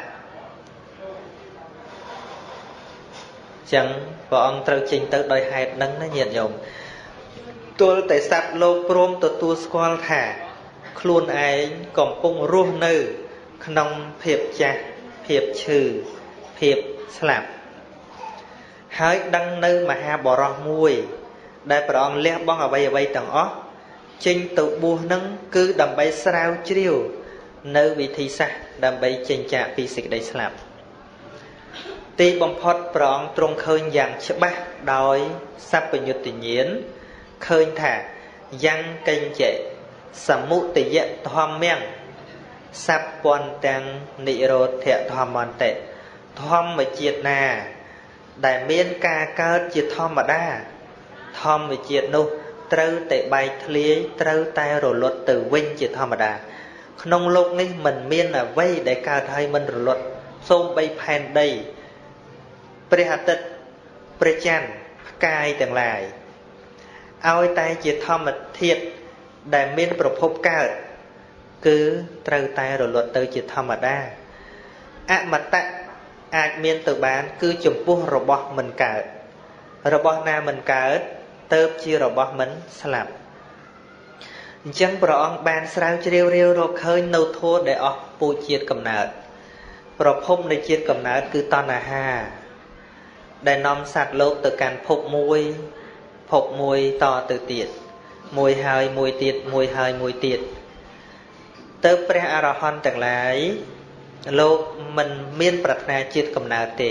ចឹងព្រះអង្គត្រូវចេញទៅដោយហេតុហ្នឹងណាញាតិញោមទល់តែសត្វលោកព្រមទទួលស្គាល់ថាខ្លួនឯងកំពុងរស់នៅក្នុងភាពចាស់ភាពឈឺភាពស្លាប់ហើយដឹងនៅមហាបរោះមួយដែលព្រះអង្គលះបង់អ្វីទាំងអស់ចេញទៅបួសនឹងគឺដើម្បីស្រាវជ្រាវនៅវិធីសាស្ត្រដើម្បីចេញចាកពីសេចក្តីស្លាប់ទីបំផុតព្រះអង្គទ្រង់ឃើញយ៉ាងច្បាស់ដោយសព្វញុត្តញ្ញាណឃើញថាយ៉ាងកេញចេសមុទយៈធម្មំសัพពន្ទាំងនិរោធធម្មន្តិធម្មជាតិណាដែលមានការកើតជាធម្មតាធម្មជាតិនោះត្រូវតែបែកធ្លាយត្រូវតែរលត់ទៅវិញជាធម្មតាក្នុងโลกនេះមិនមានអ្វីដែលកើតហើយមិនរលត់សូម្បីផែនដីព្រះអាទិត្យព្រះច័ន្ទផ្កាយទាំងឡាយឲ្យតែជាធម្មធាតុដែលមានប្រភពកើតគឺត្រូវតែរលត់ទៅជាធម្មតាអមតៈអាចមានទៅបានគឺចំពោះរបស់មិនកើតរបស់ណាមិនកើតទៅជារបស់មិនស្លាប់អញ្ចឹងព្រះអង្គបានស្រាវជ្រាវរាវរកឃើញនៅធម៌ដែលអស់ពូជជាតិកំណើតប្រភពនៃជាតិកំណើតគឺតណ្ហាដែលនាំសត្វលោកទៅកាន់ភពមួយតទៅទៀតមួយហើយមួយទៀតមួយហើយមួយទៀតទៅព្រះអរហន្តទាំងឡាយលោកមិនមានប្រាថ្នាជាតិកំណើតទេ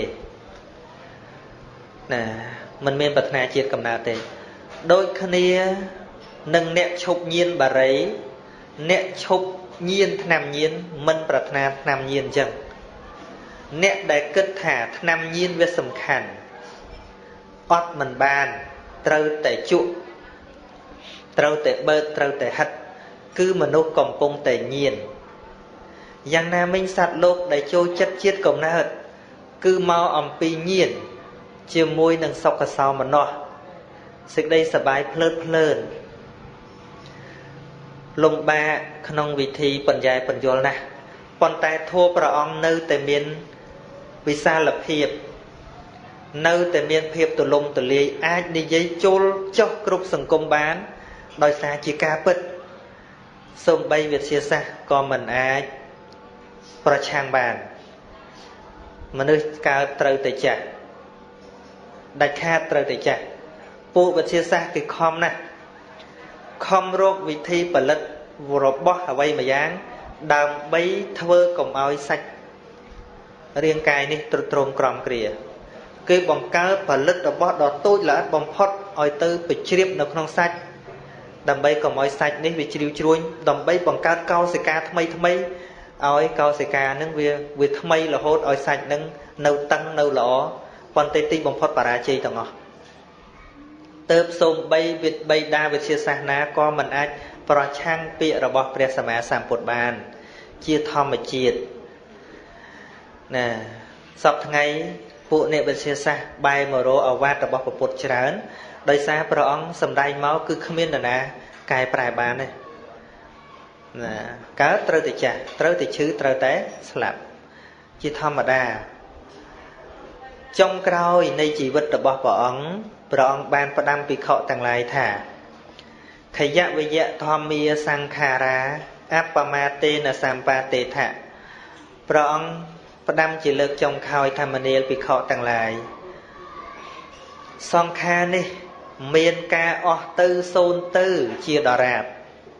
ណាមិនមានប្រាថ្នាជាតិកំណើតទេដូចគ្នានឹងអ្នកឈប់ញៀនបារីអ្នកឈប់ញៀនថ្នាំញៀនមិនប្រាថ្នាថ្នាំញៀនអញ្ចឹងអ្នកដែលគិតថាថ្នាំញៀនវាសំខាន់អត់មិនបានត្រូវតែជក់ត្រូវតែបើកត្រូវតែហិតគឺមនុស្សកំពុងតែញៀនយ៉ាងណាមិញសត្វលោកដែលចូលចិត្តជាតិកំណើតគឺមកអំពីញៀនជាមួយនឹងសុខសោមនស្សសេចក្តីសប្បាយភ្លើតភ្លើនលំបាកក្នុងវិធីបញ្ញែបញ្យល់ណាស់ប៉ុន្តែធម៌ព្រះអង្គនៅតែមានវិសាលភាពនៅតែមានភាពទូលំទូលាយអាចនិយាយចូលចុះគ្រប់សង្គមបានដោយសារជាការពិតសូម្បីវិទ្យាសាស្ត្រក៏មិនអាចប្រឆាំងបានមនុស្សកើតត្រូវតែចាស់ដាច់ខាតត្រូវតែចាស់ពួកវិទ្យាសាស្ត្រគឺខំណាស់ខំរកវិធីផលិតរបស់អ្វីមួយយ៉ាងដើម្បីធ្វើកុំឲ្យសាច់រាងកាយនេះទ្រុឌទ្រោមក្រំគ្រាគឺបង្កើតផលិតរបស់ដ៏តូចល្អិតបំផុតឲ្យទៅបញ្ជ្រាបនៅក្នុងសាច់ដើម្បីកុំឲ្យសាច់នេះវាជ្រីវជ្រួញដើម្បីបង្កើតកោសិកាថ្មីឲ្យកោសិកានឹងវាថ្មីរហូតឲ្យសាច់នឹងនៅតឹងនៅល្អប៉ុន្តែទីបំផុតបរាជ័យទាំងអស់ទៅសូម្បីបិតាវិទ្យាសាស្ត្រណាក៏មិនអាចប្រឆាំងពាក្យរបស់ព្រះសម្មាសម្ពុទ្ធបានជាធម្មជាតិណាសពថ្ងៃពួកអ្នកវិទ្យាសាស្ត្របែរមករកអាវ៉ាត់របស់ពុទ្ធច្រើនដោយសារព្រះអង្គសម្ដែងមកគឺគ្មាននរណាកែប្រែបានទេណាកើតត្រូវតែចាស់ត្រូវតែឈឺត្រូវតែស្លាប់ជាធម្មតាចុងក្រោយនៃជីវិតរបស់ព្រះអង្គបានផ្ដាំភិក្ខុទាំងឡាយថាខយវិយៈធម្មាសង្ខារាអបមាតេនសម្បាតេថៈព្រះអង្គផ្ដាំជាលើកចុងក្រោយធម្មនាលភិក្ខុទាំងឡាយសង្ខារនេះមានការអស់ទៅសូន្យទៅជាដរាប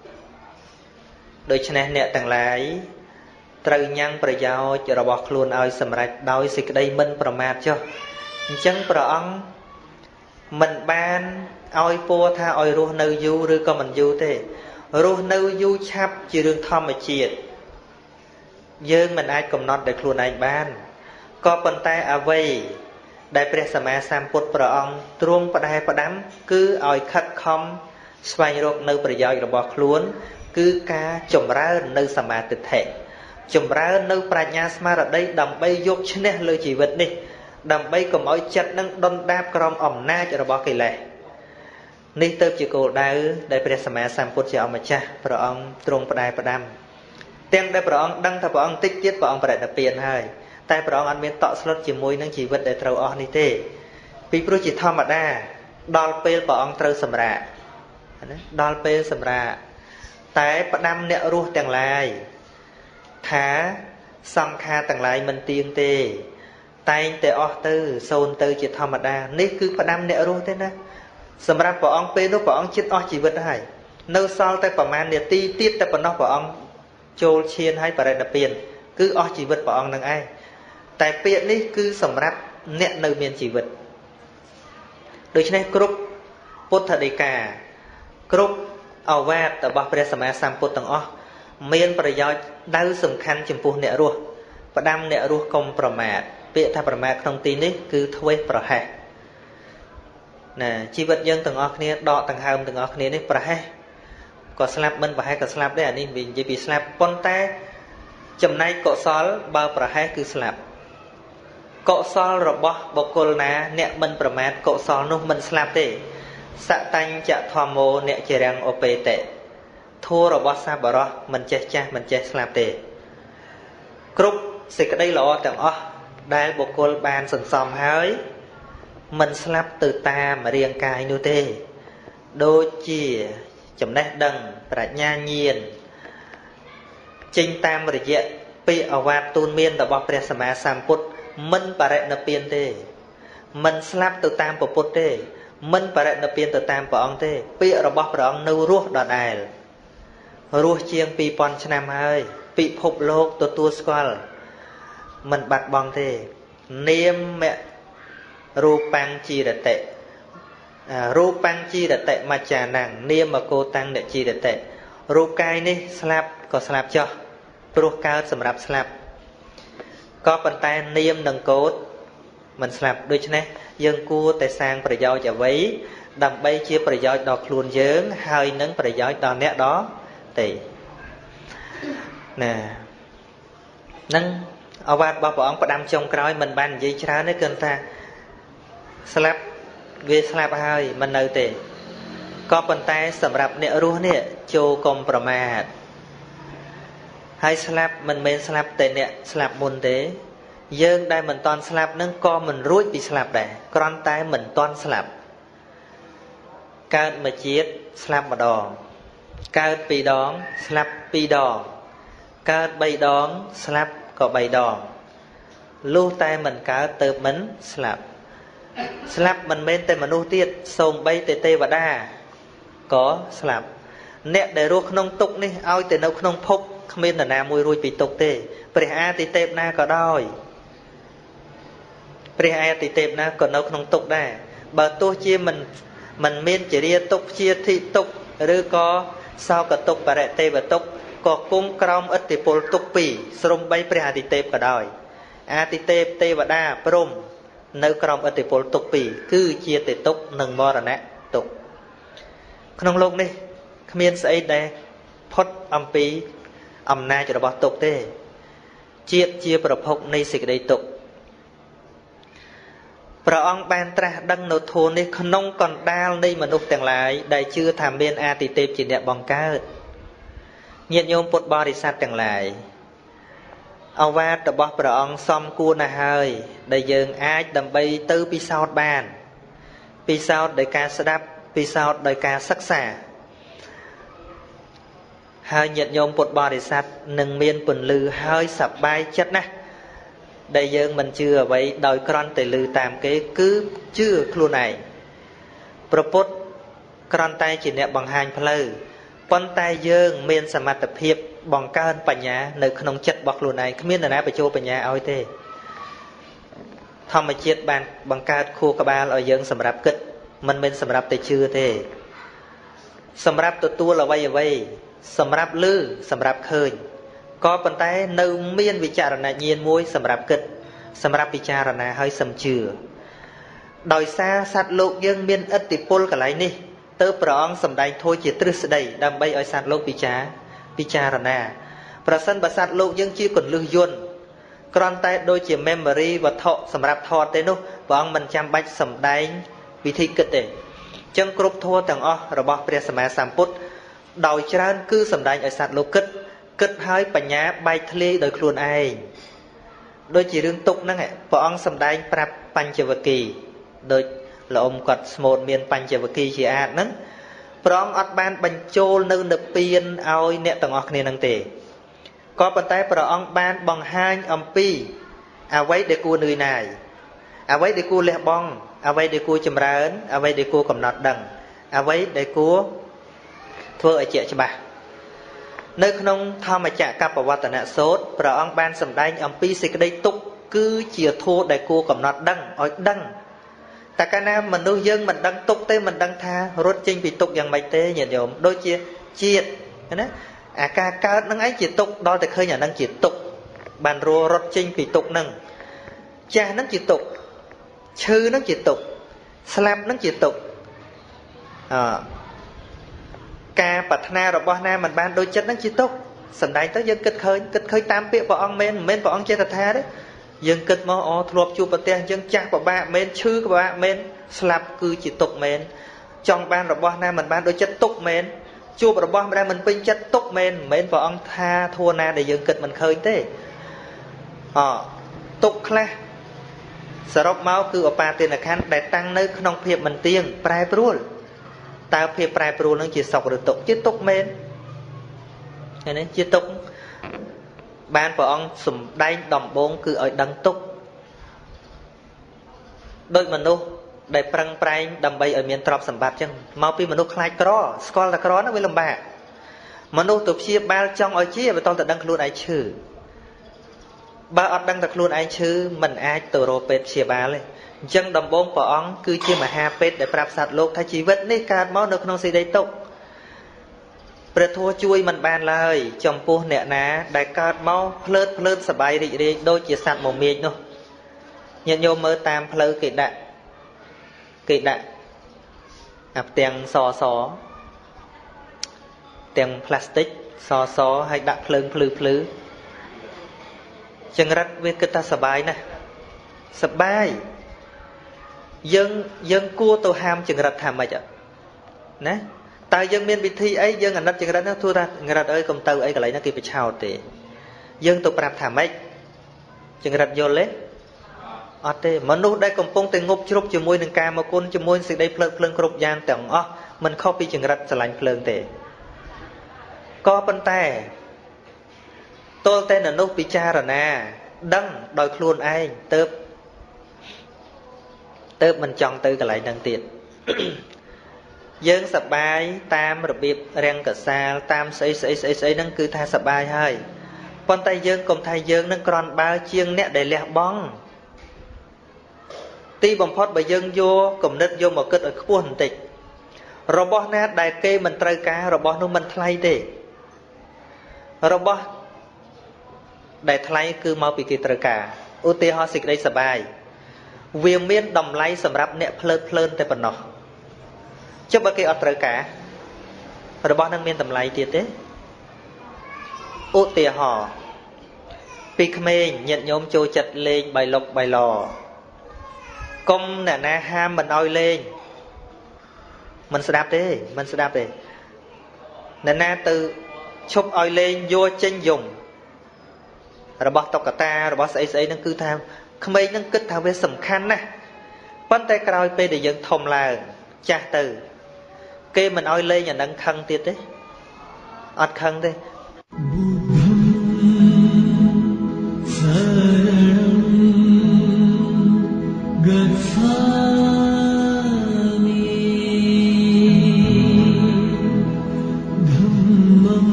ដូច្នេះអ្នកទាំងឡាយត្រូវញ៉ាំងប្រយោជន៍របស់ខ្លួនឲ្យសម្រេចដោយសេចក្តីមិនប្រមាទចុះអញ្ចឹងព្រះអង្គ mình ban oi po tha oi ruh nâu du rư có mình du thế ruh nâu du chắp chỉ đường thom mà chiết dương mình ai cầm nọt để khuôn anh ban có bàn tay à vây đạiព្រះសម្មាសម្ពុទ្ធព្រះអង្គទ្រង់បដិបដាំគឺឲ្យខិតខំស្វែងរកនៅប្រយោជន៍របស់ខ្លួនគឺការចម្រើននៅសមាធិធិចម្រើននៅប្រាជ្ញាស្មារតីដើម្បីយកឈ្នះលើជីវិតនេះដើម្បីកុំឲ្យចិត្តនឹងដុនដាបក្រោមអំណាចរបស់កិលេសនេះទៅជាគោលដៅដែលព្រះសម្មាសម្ពុទ្ធជាអម្ចាស់ព្រះអង្គទ្រង់បដិបដាំទាំងដែលព្រះអង្គដឹងថាព្រះអង្គតិចទៀតព្រះអង្គបរិនិព្វានហើយតែព្រះអង្គអត់មានតក់ស្លុតជាមួយនឹងជីវិតដែលត្រូវអស់នេះទេពីព្រោះជាធម្មតាដល់ពេលព្រះអង្គត្រូវសម្រាកណាដល់ពេលសម្រាកតែផ្ដាំអ្នករស់ទាំងឡាយថាសង្ខារទាំងឡាយមិនទៀងទេតែងតែអស់ទៅសូន្យទៅជាធម្មតានេះគឺផ្ដាំអ្នករស់ទេណាសម្រាប់ព្រះអង្គពេលនោះព្រះអង្គចិត្តអស់ជីវិតហើយនៅសល់តែប្រមាណនាទីទៀតតែប៉ុណ្ណោះព្រះអង្គចូលឈានហើយបរិនិព្វានគឺអស់ជីវិតព្រះអង្គនឹងឯងតែពាក្យនេះគឺសម្រាប់អ្នកនៅមានជីវិតដូច្នេះគ្រប់ពុទ្ធដីកាគ្រប់ឱវាទរបស់ព្រះសម្មាសម្ពុទ្ធទាំងអស់មានប្រយោជន៍ដៅសំខាន់ចំពោះអ្នករស់ផ្ដាំអ្នករស់កុំប្រមាទពាក្យថាប្រមាទក្នុងទីនេះគឺធ្វេសប្រហែសណាជីវិតយើងទាំងអស់គ្នាដកដង្ហើមទាំងអស់គ្នានេះប្រហែសក៏ស្លាប់មិនប្រហែសក៏ស្លាប់ដែរអានេះនិយាយពីស្លាប់ប៉ុន្តែចំណែកកុសលបើប្រហែសគឺស្លាប់កុសលរបស់បុគ្គលណាអ្នកមិនប្រមាទកុសលនោះមិនស្លាប់ទេសតញ្ចធម្មោអ្នកជារាំងអបេតិធัวរបស់សប្បុរសមិនចេះចាស់មិនចេះស្លាប់ទេគ្រប់សេចក្តីល្អទាំងអស់ដែលបុគ្គលបានសន្សំហើយមិនស្លាប់ទៅតាមរាងកាយនោះទេដូចជាចំណេះដឹងប្រាជ្ញាញាណចេញតាមរយៈពាក្យអវាទទូនមានរបស់ព្រះសម្មាសម្ពុទ្ធមិនបរិនិព្វានទេមិនស្លាប់ទៅតាមពុទ្ធទេមិនបរិនិព្វានទៅតាមព្រះអង្គទេពាក្យរបស់ព្រះអង្គនៅរស់ដដែលរស់ជាង 2000 ឆ្នាំហើយពិភពលោកទទួលស្គាល់មិនបាត់បង់ទេនាមរូបាំងជីរតិរូបាំងជីរតិមច្ចានੰនាមកោតាំងអ្នកជីរតិរូបកាយនេះស្លាប់ក៏ស្លាប់ចោះព្រោះកើតសម្រាប់ស្លាប់ក៏ប៉ុន្តែនាមនិងកោតមិនស្លាប់ដូច្នេះយើងគួរតែសាងប្រយោជន៍អ្វីដើម្បីជាប្រយោជន៍ដល់ខ្លួនយើងហើយនឹងប្រយោជន៍ដល់អ្នកដទៃណានឹងអវាទរបស់ព្រះអង្គផ្ដាំចុងក្រោយមិនបាននិយាយច្រើនទេគឺថាស្លាប់វាស្លាប់ហើយមិននៅទេក៏ប៉ុន្តែសម្រាប់អ្នករស់នេះចូលកុំប្រមាទហើយស្លាប់មិនមែនស្លាប់តែអ្នកស្លាប់មុនទេយើងដែលមិនតន់ស្លាប់នឹងក៏មិនរួចពីស្លាប់ដែរគ្រាន់តែមិនតន់ស្លាប់កើតមួយជាតិស្លាប់ម្ដងកើតពីរដងស្លាប់ពីរដងកើត3ដងស្លាប់ក៏3ដងលុះតែមិនកើតទៅមិនស្លាប់ស្លាប់មិនមែនតែមនុស្សទៀតសូម្បីតែទេវតាក៏ស្លាប់អ្នកដែលរស់ក្នុងទុក្ខនេះឲ្យតែនៅក្នុងភពគ្មាននរណាមួយរួចពីទុក្ខទេព្រះអាទិទេពណាក៏ដោយព្រះអាទិទេពណាក៏នៅក្នុងទុក្ខដែរបើទោះជាមិនមានចរិយាទុក្ខជាធិទុក្ខឬក៏សោកទុក្ខបរិទេវទុក្ខក៏គង់ក្រោមឥទ្ធិពលទុក្ខពីរស្រំបីព្រះអាទិទេពក៏ដោយអាទិទេពទេវតាព្រហ្មនៅក្រោមឥទ្ធិពលទុក្ខពីរគឺជាទេទុក្ខនិងមរណៈទុក្ខក្នុងโลกនេះគ្មានស្អីដែលផុតអំពីអំណាចរបស់ទុក្ខទេជាតិជាប្រភពនៃសេចក្តីទុក្ខព្រះអង្គបានត្រាស់ដឹងនៅធម៌នេះក្នុងកណ្ដាលនៃមនុស្សទាំងឡាយដែលជឿថាមានអាទិទេពជាអ្នកបង្កើតញាតិញោមពុទ្ធបរិស័ទទាំងឡាយអវាទរបស់ព្រះអង្គសមគួរណាស់ហើយដែលយើងអាចដើម្បីទៅពិសោធន៍បានពិសោធន៍ដោយការស្ដាប់ពិសោធន៍ដោយការសិក្សាហើយញាតិញោមពុទ្ធបរិស័ទនឹងមានពន្លឺហើយសប្បាយចិត្តណាស់ដែលយើងមិនជឿអ្វីដោយគ្រាន់តែឮតាមគេគឺជឿខ្លួនឯងព្រះពុទ្ធគ្រាន់តែជាអ្នកបង្ហាញផ្លូវប៉ុន្តែយើងមានសមត្ថភាពបង្កើនបញ្ញានៅក្នុងចិត្តរបស់ខ្លួនឯងគ្មាននរណាបញ្ចូលបញ្ញាឲ្យទេធម្មជាតិបានបង្កើតខួរក្បាលឲ្យយើងសម្រាប់គិត mình bên sầm rạp tê chưa thế sầm rạp tụt tua là vay sầm rạp lư sầm rạp khơi có bàn tay nâu miên vị trà là nhiên muối sầm rạp kịch sầm rạp vị trà là hơi sầm chừa đòi xa sát lục dương miên ất tị pol cả lại nè tớ prong sầm đai thôi chỉ trứ đầy đam bay ở sát lục vị trà làประសិនបើសត្វលោកយើងជាកន្លឹះយន្តគ្រាន់តែដូចជា memory វត្ថុសម្រាប់ថតទេនោះព្រះអង្គមិនចាំបាច់សម្ដែងវិធីគិតទេអញ្ចឹងគ្រប់ធម៌ទាំងអស់របស់ព្រះសម្មាសម្ពុទ្ធដោយច្រើនគឺសម្ដែងឲ្យសត្វលោកគិតហើយបញ្ញាបែកធ្លាយដោយខ្លួនឯងដូចជារឿងទុកហ្នឹងព្រះអង្គសម្ដែងប្រាប់បញ្ចវគិដូចលោកអ៊ំគាត់ស្មូតមានបញ្ចវគិជាអាចហ្នឹងព្រះអង្គអត់បានបញ្ចូលនៅនិព្វានឲ្យអ្នកទាំងអស់គ្នាហ្នឹងទេក៏ប៉ុន្តែព្រះអង្គបានបង្ហាញអំពីអ្វីដែលគួរនឿយណាយអ្វីដែលគួរលះបង់អ្វីដែលគួរចម្រើនអ្វីដែលគួរកំណត់ដឹងអ្វីដែលគួរធ្វើឲ្យជាក់ច្បាស់នៅក្នុងធម្មចក្រកប្បវត្តនសូត្រព្រះអង្គបានសម្ដែងអំពីសេចក្តីទុក្ខគឺជាធម៌ដែលគួរកំណត់ដឹងឲ្យដឹងតែកាលណាមនុស្សយើងមិនដឹងទុក្ខទេមិនដឹងថារត់ចេញពីទុក្ខយ៉ាងម៉េចទេញាតិញោមដូចជាជាតិណាអាការកើតនឹងឯងជាទុក្ខដល់តែឃើញអានឹងជាទុក្ខបានរត់ចេញពីទុក្ខនឹងចាស់នឹងជាទុក្ខឈឺនឹងជាទុក្ខស្លាប់នឹងជាទុក្ខការប្រាថ្នារបស់ណាមិនបានដូចចិត្តនឹងជាទុក្ខសំដែងទៅយើងគិតឃើញតាមពាក្យព្រះអង្គមិនមែនព្រះអង្គចេះតែថាទេយើងគិតមកធ្លាប់ជួបប្រទះយើងចាស់ពិបាកមែនឈឺពិបាកមែនស្លាប់គឺជាទុក្ខមែនចង់បានរបស់ណាមិនបានដូចចិត្តទុក្ខមែនជួបរបស់ម្ដងមិនពេញចិត្តទុកមែនព្រះអង្គថាធัวណាដែលយើងគិតមិនឃើញទេទុកខ្លះសរុបមកគឺឧបាទានខណ្ឌដែលតាំងនៅក្នុងភាពមិនទៀងប្រែប្រួលតើភាពប្រែប្រួលនឹងជាសុខឬទុក្ខជាទុក្ខមែនឃើញទេជាទុក្ខបានព្រះអង្គសម្ដែងដំបូងគឺឲ្យដឹងទុក្ខដោយមនុស្សដែលប្រឹងប្រែងដើម្បីឲ្យមានទ្រព្យសម្បត្តិចឹងមកពីមនុស្សខ្លាចក្រស្គាល់តែក្រហ្នឹងវាលំបាកមនុស្សទៅព្យាបាលចង់ឲ្យជាបើតតែដឹងខ្លួនឯងឈឺបើអត់ដឹងតែខ្លួនឯងឈឺមិនអាចទៅរកពេទ្យព្យាបាលទេអញ្ចឹងដំបូងព្រះអង្គគឺជាមហាពេទ្យដែលប្រាប់សត្វលោកថាជីវិតនេះកើតមកនៅក្នុងសេចក្តីទុក្ខព្រះធម៌ជួយមិនបានឡើយចំពោះអ្នកណាដែលកើតមកភ្លើតសប្បាយរីករាយដូចជាសត្វមមាញនោះញាតិញោមមើលតាមផ្លូវគេដាក់អាផ្ទាំងសទាំងផ្លាស្ទិកសហើយដាក់ភ្លើងភ្លឺចង្រិតវាគិតថាសបាយណាស់សបាយយើងគួរទៅហាមចង្រិតថាម៉េចណាតើយើងមានវិធីអីយើងអាណិតចង្រិតនោះទោះថាចង្រិតអើយកុំទៅអីកន្លែងហ្នឹងគេបិឆោតទេយើងទៅប្រាប់ថាម៉េចចង្រិតយល់ទេអត់ទេមនុស្សដែលកំពុងតែងប់ជ្រប់ជាមួយនឹងកាមគុណជាមួយសេចក្តីភ្លើតភ្លើងគ្រប់យ៉ាងទាំងអស់មិនខុសពីចង្រិតស្រឡាញ់ភ្លើងទេក៏ប៉ុន្តែទល់តែមនុស្សពិចារណាដឹងដោយខ្លួនឯងទៅមិនចង់ទៅកន្លែងហ្នឹងទៀតយើងសប្បាយតាមរបៀបរាំងកសាលតាមស្អីហ្នឹងគឺថាសប្បាយហើយប៉ុន្តែយើងកុំថាយើងនឹងក្រន់បើជាងអ្នកដែលលះបង់ទីបំផុតបើយើងយកគំនិតយកមកគិតឲ្យខ្ពស់បន្តិចរបស់ណាដែលគេមិនត្រូវការរបស់នោះមិនថ្លៃទេរបស់ដែលថ្លៃគឺមកពីគេត្រូវការឧទាហរណ៍សេចក្តីសប្បាយវាមានតម្លៃសម្រាប់អ្នកភ្លើនតែប៉ុណ្ណោះចុះបើគេអត់ត្រូវការរបស់នឹងមានតម្លៃទៀតទេឧទាហរណ៍ពីក្មេងញាតិញោមចូលចិត្តលេងបៃលុកបៃឡកុំអ្នកណាហាមមិនឲ្យលេងមិនស្ដាប់ទេអ្នកណាទៅឈប់ឲ្យលេងយកចេញយំរបស់តុក្កតារបស់ស្អីហ្នឹងគឺថាក្មេងហ្នឹងគិតថាវាសំខាន់ណាស់ប៉ុន្តែក្រោយពេលដែលយើងធំឡើងចាស់ទៅគេមិនឲ្យលេងអានឹងខឹងទៀតទេអត់ខឹងទេ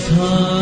tha